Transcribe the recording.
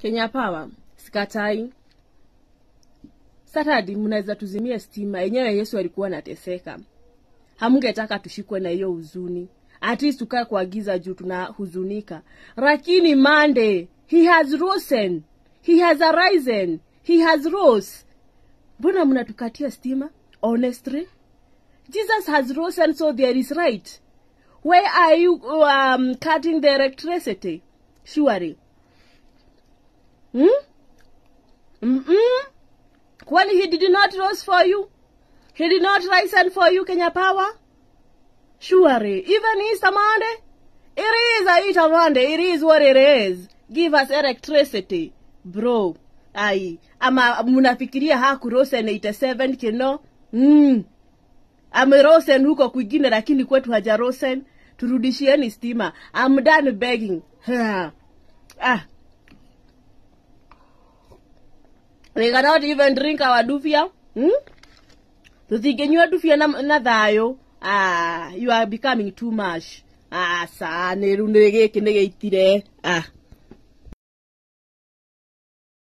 Kenya Power, sikatai. Saturday mnaweza tuzimia stima. Yenyewe Yesu alikuwa anateseka. Hamngetaka tushikwe na hiyo huzuni. At least tukae kwa giza juu tunahuzunika. Lakini Monday, he has risen. He has arisen. He has rose. Mbona mnatukatia stima? Honestly, Jesus has risen, so there is right. Why are you cutting the electricity? Surely. When he did not rise for you, he did not rise for you, Kenya Power. Surely, even Easter Monday, it is a Easter Monday. It is what it is. Give us electricity, bro. Ama munafikiria haku Rosen 87 kino? Ame Rosen huko kwingine lakini kwetu haja Rosen. Turudishieni stima. I'm done begging. We cannot even drink our dufia. Tuthigenywa dufia na thayo. You are becoming too much. Sa neru nege kine geitire.